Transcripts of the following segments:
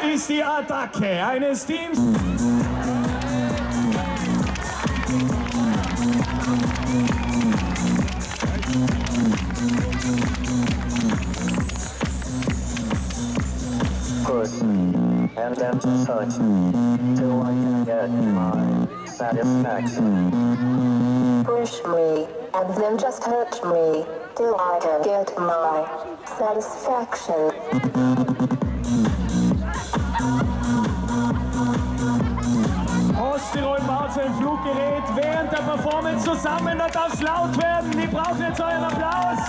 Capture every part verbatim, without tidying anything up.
ist die Attacke eines Teams. Push and then touch till I can get my satisfaction. Push me and then just touch me till I can get my satisfaction. Osttirol baut sein Fluggerät während der Performance zusammen, da darf es laut werden. Die brauchen jetzt euren Applaus.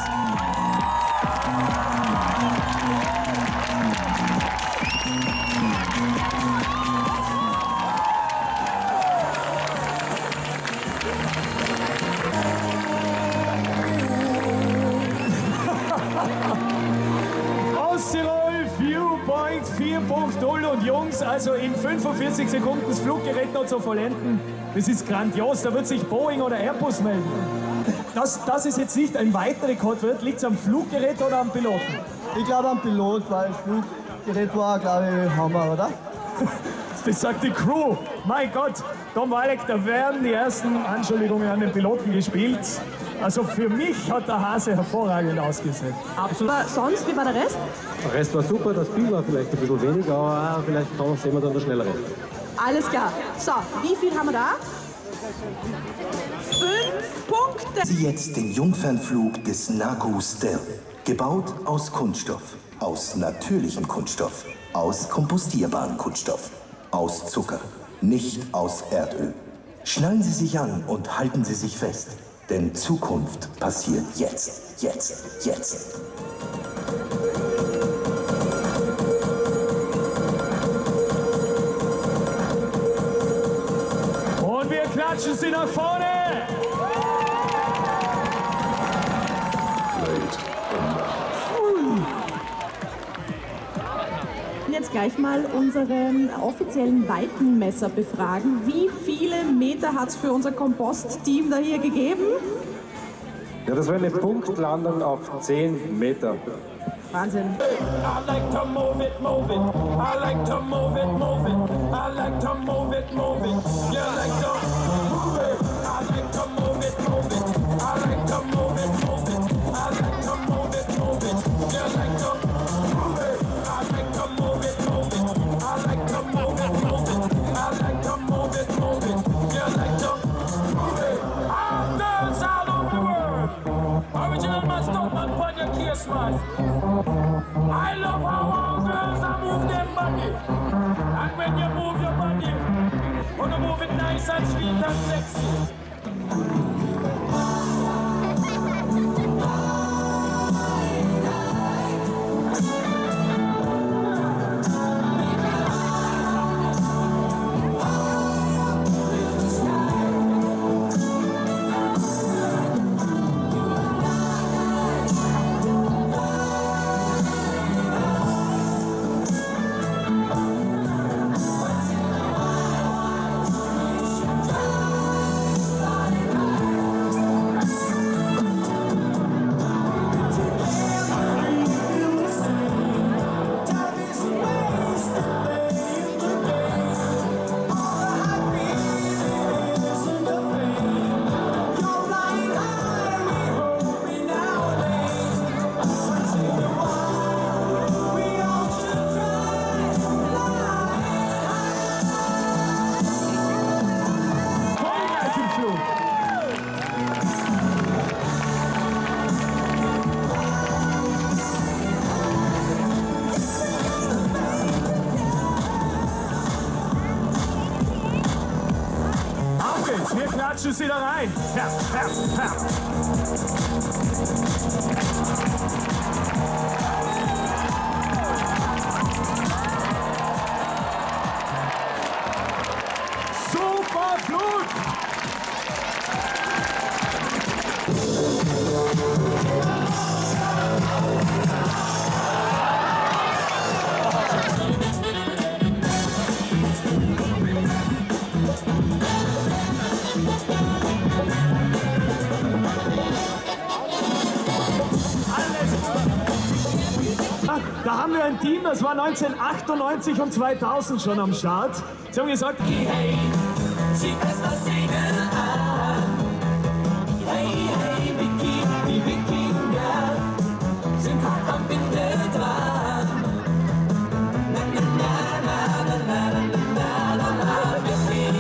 Osttirol Viewpoint vier Punkt null und Jungs, also in fünfundvierzig Sekunden das Fluggerät noch zu vollenden, das ist grandios, da wird sich Boeing oder Airbus melden. Dass das ist jetzt nicht ein weiterer Rekord wird, liegt es am Fluggerät oder am Piloten? Ich glaube am Pilot, weil das Fluggerät war, glaube ich, Hammer, oder? Das sagt die Crew. Mein Gott, Tom Walek, da werden die ersten Anschuldigungen an den Piloten gespielt. Also für mich hat der Hase hervorragend ausgesehen. Absolut. Aber sonst, wie war der Rest? Der Rest war super, das Spiel war vielleicht ein bisschen weniger, aber vielleicht sehen wir dann der Schnellere. Alles klar. So, wie viel haben wir da? Fünf Punkte. Sie jetzt den Jungfernflug des Nagu Stealth. Gebaut aus Kunststoff, aus natürlichem Kunststoff, aus kompostierbarem Kunststoff, aus Zucker, nicht aus Erdöl. Schnallen Sie sich an und halten Sie sich fest, denn Zukunft passiert jetzt, jetzt, jetzt. Und wir klatschen sie nach vorne! Jetzt gleich mal unseren offiziellen Weitenmesser befragen. Wie viele Meter hat es für unser Kompost-Team da hier gegeben? Ja, das wäre eine Punktlandung auf zehn Meter. Wahnsinn. I like to move it, move it. I like to move it, move it. I like to move it, move it. You like to move it. I like to move it, move it. I like to move it, move it. I like to move it, move it. You like to move it. I like to move it, move it. I like to move it, move it. I like to move it, move it. You like to move it. All girls all over the world. Original man, stuntman, put your kiss, man. I love how all girls are move their body. And when you move your body, wanna move it nice and sweet and sexy. Wir klatschen sie da rein. Herz, Herz, Herz. Super Flug! ein Team, das war neunzehnhundertachtundneunzig und zweitausend schon am Start. Sie haben gesagt, Hey, zieh fest das Segel an. Hey, hey, Vicky, die Wikinger sind hart am Winde dran. Na, na, na, na, na, na, na, na, na, Vicky.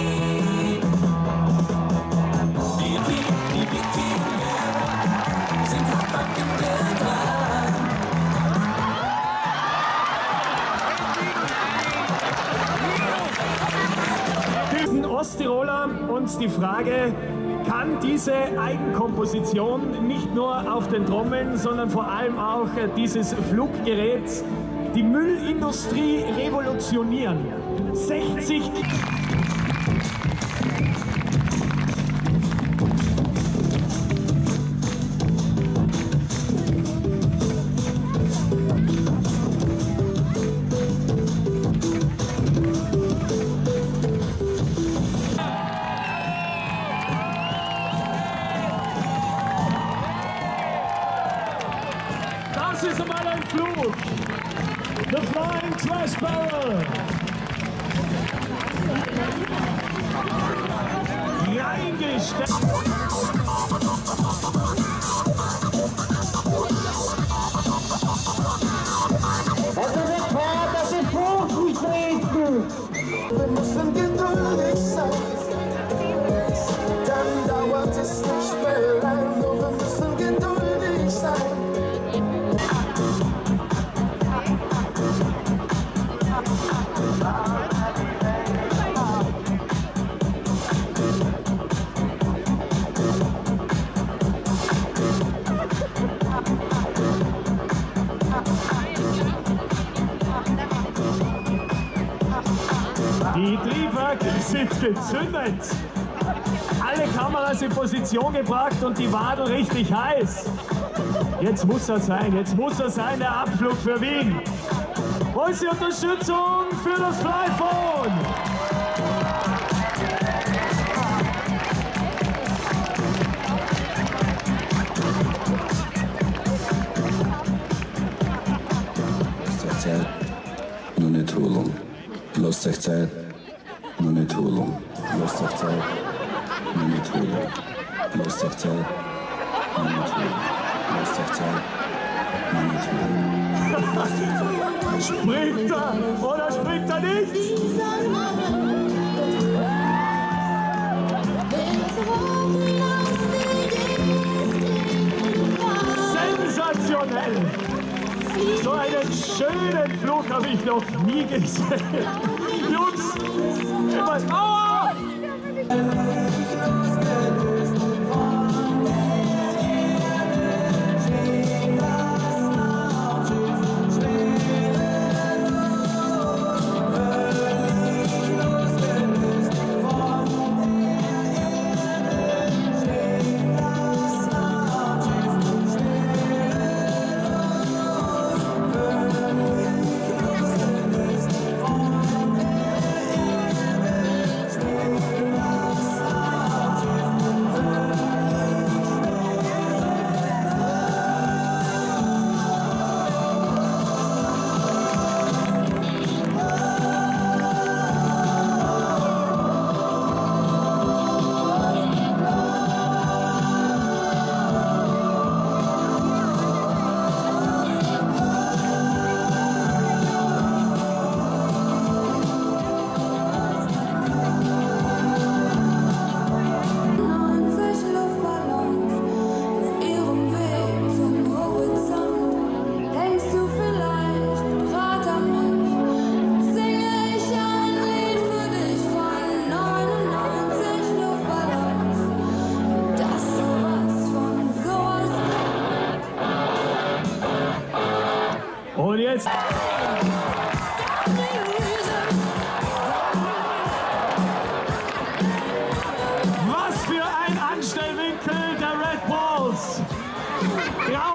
Die, die, die Wikinger sind hart am Winde dran. diesen Osttiroler uns die Frage, kann diese Eigenkomposition nicht nur auf den Trommeln, sondern vor allem auch dieses Fluggerät die Müllindustrie revolutionieren? sechzig Das ist einmal ein Flug. The Flying Trash Barrel. Reingesteckt. Also der Vater, das ist Fokus treten. Wir müssen geduldig sein, dann dauert es nicht mehr lang. Nur wir müssen geduldig sein. Die Triebwerke sind gezündet. Alle Kameras in Position gebracht und die Wadel richtig heiß. Jetzt muss er sein, jetzt muss er sein, der Abflug für Wien. Wo ist die Unterstützung für das Flyphone? Zeit, nur nicht holen. Lasst euch Zeit, nur nicht holen. Lasst euch Zeit, nur nicht holen. Lasst euch Zeit, nur nicht holen. Lasst euch Zeit, nur nicht holen. Springt er oder springt er nicht? Sensationell! So einen schönen Flug habe ich noch nie gesehen. Jungs, immer... Aua! Und jetzt... Was für ein Anstellwinkel der Red Bulls! Ja.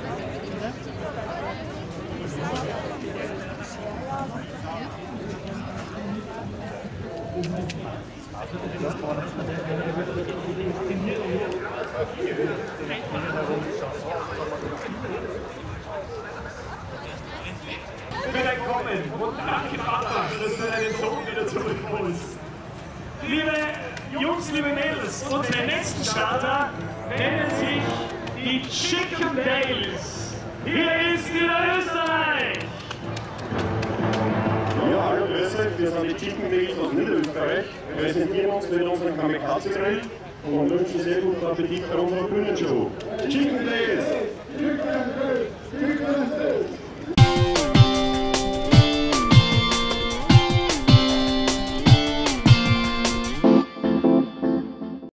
Danke, Papa, dass du deinen Sohn wieder zurückholst. Liebe Jungs, liebe Mädels, unsere nächsten Starter nennen sich die Chicken Dales. Hier ist wieder Österreich! Ja, hallo, grüß euch, wir sind die Chicken Dales aus Niederösterreich. Wir präsentieren uns mit unserem Kamikaze-Grill und wünschen sehr guten Appetit bei unserer Bühnenshow. Chicken Dales!